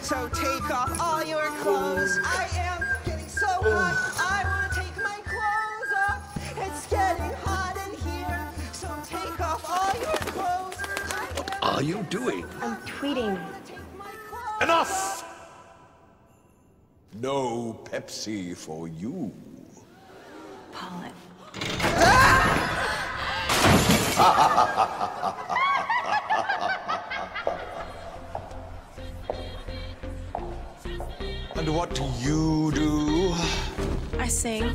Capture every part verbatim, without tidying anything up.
So take off all your clothes. I am getting so hot. I want to take my clothes off. It's getting hot in here. So take off all your clothes. I am What are you doing? I'm tweeting. take my clothes. Enough! No Pepsi for you. Pollen. And what do you do? I sing.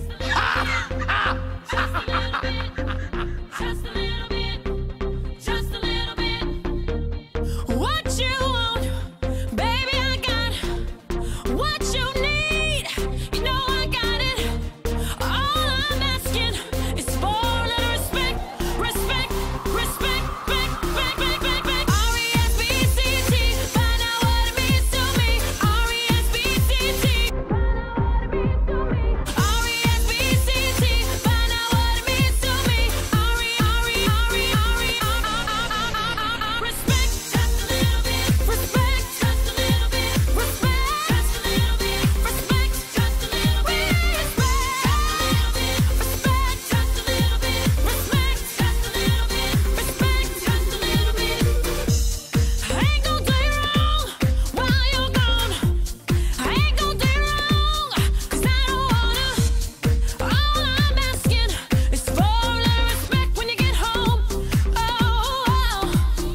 What you want, baby, I got what you need. You know I got it. All I'm asking is for a little respect, respect, respect, respect, respect, respect. R E S P C T, find out what it means to me. R E S P C T, R E S P C T, find out what it means to me. R E R E R E R E respect just a little bit, respect just a little bit, respect just a little bit, respect just a little bit, respect just a little bit, respect just a little bit, respect just a little bit, respect just a little bit. I ain't gonna do you wrong while you're gone. I ain't gonna do you wrong, 'cause I don't wanna. All I'm asking is for a little respect when you get home. Oh,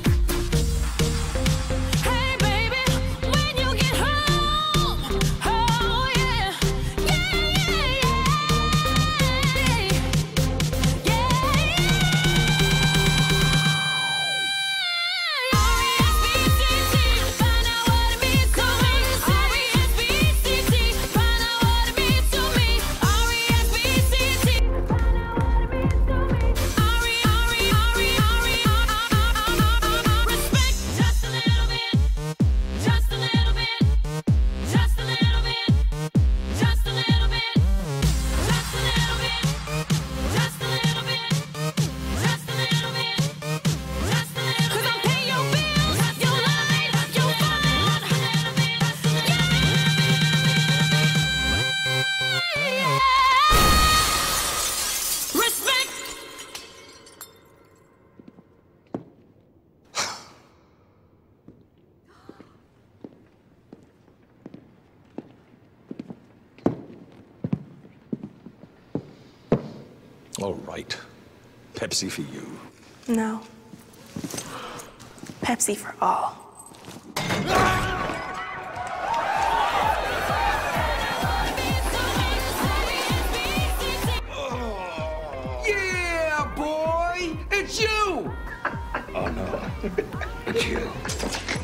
hey baby, when you get home. Oh yeah, yeah, yeah, yeah, yeah. R E S P C T, find out what it means to me. R E S P C T, find out what it means to me. R E S P C T, find out what it means to me. R E R E R E R E respect just a little bit, just a little bit, just a little bit, just a little bit, just a little bit, just a little bit, just a little bit, just a little bit. 'Cause I'm paying your bills, your light, your phone. Yeah. Respect. All right. Pepsi for you. No. Pepsi for all. Yeah, boy! It's you! Oh no. It's you.